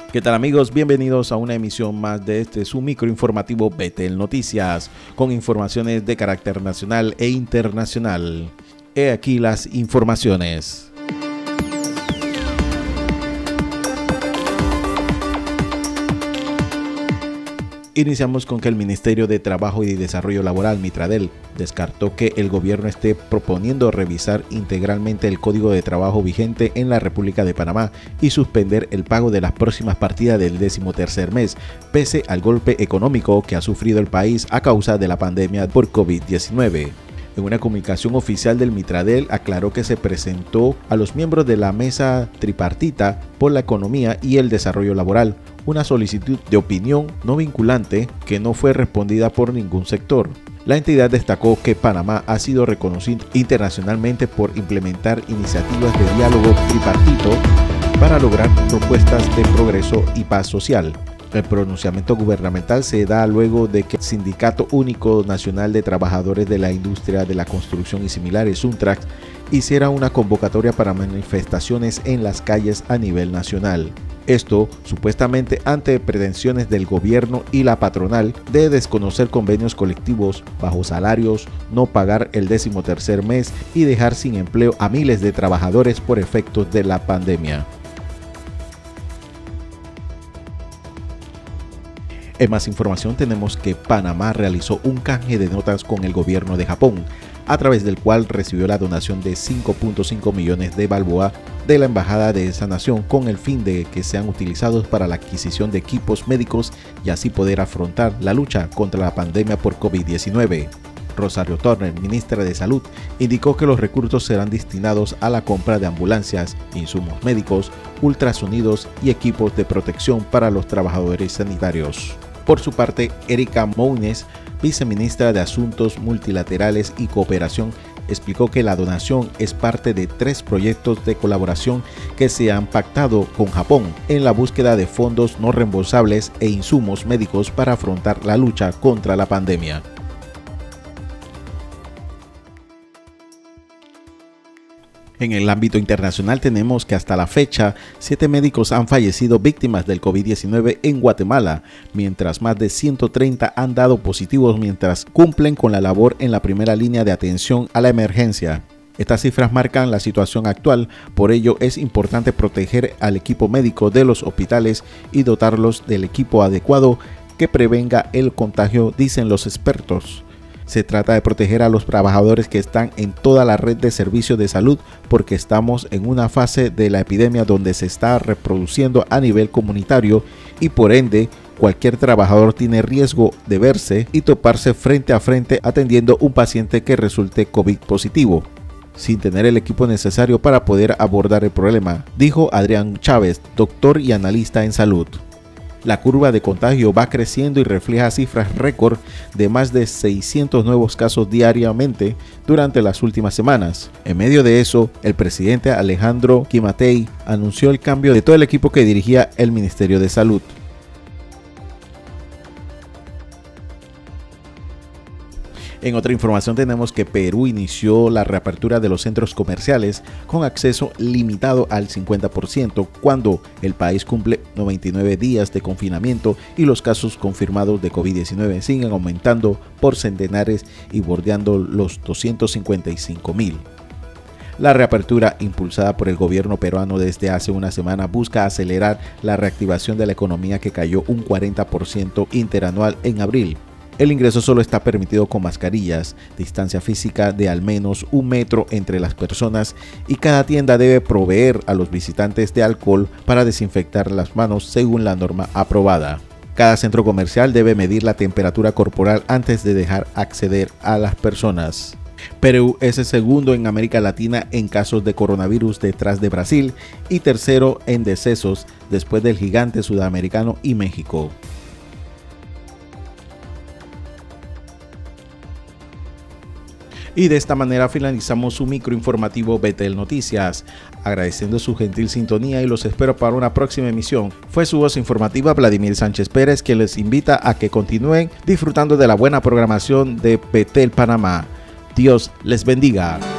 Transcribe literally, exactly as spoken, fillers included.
¿Qué tal amigos? Bienvenidos a una emisión más de este su microinformativo Betel Noticias, con informaciones de carácter nacional e internacional. He aquí las informaciones. Iniciamos con que el Ministerio de Trabajo y Desarrollo Laboral, Mitradel, descartó que el gobierno esté proponiendo revisar integralmente el Código de Trabajo vigente en la República de Panamá y suspender el pago de las próximas partidas del decimotercer mes, pese al golpe económico que ha sufrido el país a causa de la pandemia por COVID diecinueve. En una comunicación oficial del Mitradel aclaró que se presentó a los miembros de la mesa tripartita por la economía y el desarrollo laboral una solicitud de opinión no vinculante que no fue respondida por ningún sector. La entidad destacó que Panamá ha sido reconocido internacionalmente por implementar iniciativas de diálogo tripartito para lograr propuestas de progreso y paz social. El pronunciamiento gubernamental se da luego de que el Sindicato Único Nacional de Trabajadores de la Industria de la Construcción y similares, SUNTRAC, hiciera una convocatoria para manifestaciones en las calles a nivel nacional. Esto supuestamente ante pretensiones del gobierno y la patronal de desconocer convenios colectivos, bajos salarios, no pagar el decimotercer mes y dejar sin empleo a miles de trabajadores por efectos de la pandemia. En más información tenemos que Panamá realizó un canje de notas con el gobierno de Japón, a través del cual recibió la donación de cinco punto cinco millones de balboa de la embajada de esa nación con el fin de que sean utilizados para la adquisición de equipos médicos y así poder afrontar la lucha contra la pandemia por COVID diecinueve. Rosario Turner, ministra de Salud, indicó que los recursos serán destinados a la compra de ambulancias, insumos médicos, ultrasonidos y equipos de protección para los trabajadores sanitarios. Por su parte, Erika Mounes, viceministra de Asuntos Multilaterales y Cooperación, explicó que la donación es parte de tres proyectos de colaboración que se han pactado con Japón en la búsqueda de fondos no reembolsables e insumos médicos para afrontar la lucha contra la pandemia. En el ámbito internacional tenemos que hasta la fecha, siete médicos han fallecido víctimas del COVID diecinueve en Guatemala, mientras más de ciento treinta han dado positivos mientras cumplen con la labor en la primera línea de atención a la emergencia. Estas cifras marcan la situación actual, por ello es importante proteger al equipo médico de los hospitales y dotarlos del equipo adecuado que prevenga el contagio, dicen los expertos. Se trata de proteger a los trabajadores que están en toda la red de servicios de salud porque estamos en una fase de la epidemia donde se está reproduciendo a nivel comunitario y por ende cualquier trabajador tiene riesgo de verse y toparse frente a frente atendiendo un paciente que resulte COVID positivo, sin tener el equipo necesario para poder abordar el problema, dijo Adrián Chávez, doctor y analista en salud. La curva de contagio va creciendo y refleja cifras récord de más de seiscientos nuevos casos diariamente durante las últimas semanas. En medio de eso, el presidente Alejandro Gimatei anunció el cambio de todo el equipo que dirigía el Ministerio de Salud. En otra información tenemos que Perú inició la reapertura de los centros comerciales con acceso limitado al cincuenta por ciento cuando el país cumple noventa y nueve días de confinamiento y los casos confirmados de COVID diecinueve siguen aumentando por centenares y bordeando los doscientos cincuenta y cinco mil. La reapertura impulsada por el gobierno peruano desde hace una semana busca acelerar la reactivación de la economía que cayó un cuarenta por ciento interanual en abril. El ingreso solo está permitido con mascarillas, distancia física de al menos un metro entre las personas y cada tienda debe proveer a los visitantes de alcohol para desinfectar las manos según la norma aprobada. Cada centro comercial debe medir la temperatura corporal antes de dejar acceder a las personas. Perú es el segundo en América Latina en casos de coronavirus detrás de Brasil y tercero en decesos después del gigante sudamericano y México. Y de esta manera finalizamos su microinformativo Betel Noticias, agradeciendo su gentil sintonía y los espero para una próxima emisión. Fue su voz informativa Vladimir Sánchez Pérez, quien les invita a que continúen disfrutando de la buena programación de Betel Panamá. Dios les bendiga.